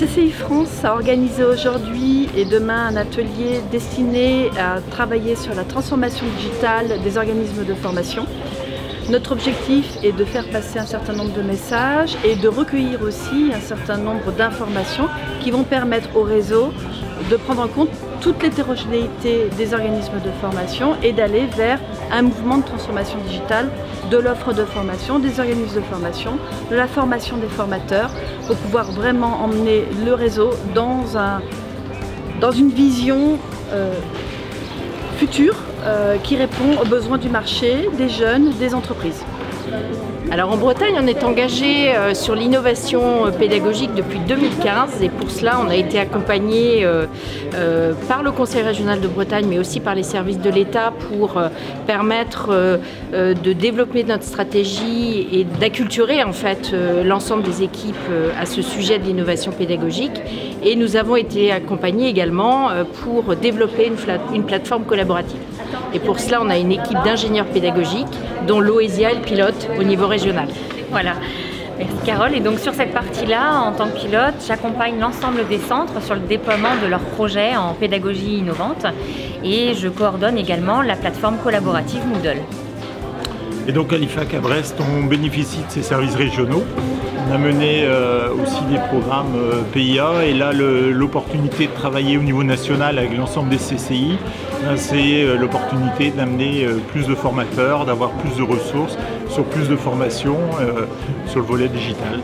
CCI France a organisé aujourd'hui et demain un atelier destiné à travailler sur la transformation digitale des organismes de formation. Notre objectif est de faire passer un certain nombre de messages et de recueillir aussi un certain nombre d'informations qui vont permettre au réseau de prendre en compte toute l'hétérogénéité des organismes de formation et d'aller vers un mouvement de transformation digitale de l'offre de formation, des organismes de formation, de la formation des formateurs, pour pouvoir vraiment emmener le réseau dans une vision future qui répond aux besoins du marché, des jeunes, des entreprises. Alors en Bretagne, on est engagé sur l'innovation pédagogique depuis 2015 et pour cela, on a été accompagné par le Conseil régional de Bretagne, mais aussi par les services de l'État pour permettre de développer notre stratégie et d'acculturer en fait l'ensemble des équipes à ce sujet de l'innovation pédagogique. Et nous avons été accompagnés également pour développer une plateforme collaborative. Et pour cela, on a une équipe d'ingénieurs pédagogiques dont l'OESIA est le pilote au niveau régional. Voilà, merci Carole. Et donc sur cette partie-là, en tant que pilote, j'accompagne l'ensemble des centres sur le déploiement de leurs projets en pédagogie innovante et je coordonne également la plateforme collaborative Moodle. Et donc à l'IFAC à Brest, on bénéficie de ces services régionaux. On a mené aussi des programmes PIA et là l'opportunité de travailler au niveau national avec l'ensemble des CCI, c'est l'opportunité d'amener plus de formateurs, d'avoir plus de ressources sur plus de formations sur le volet digital.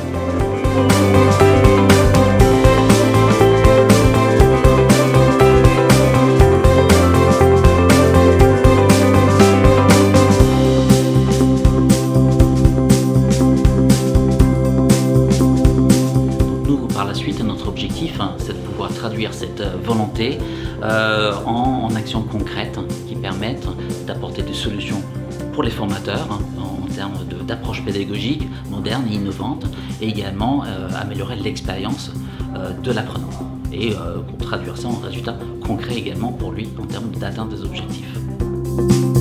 Par la suite, notre objectif, c'est de pouvoir traduire cette volonté en actions concrètes qui permettent d'apporter des solutions pour les formateurs en termes d'approche pédagogique moderne et innovante et également améliorer l'expérience de l'apprenant et pour traduire ça en résultats concrets également pour lui en termes d'atteinte des objectifs.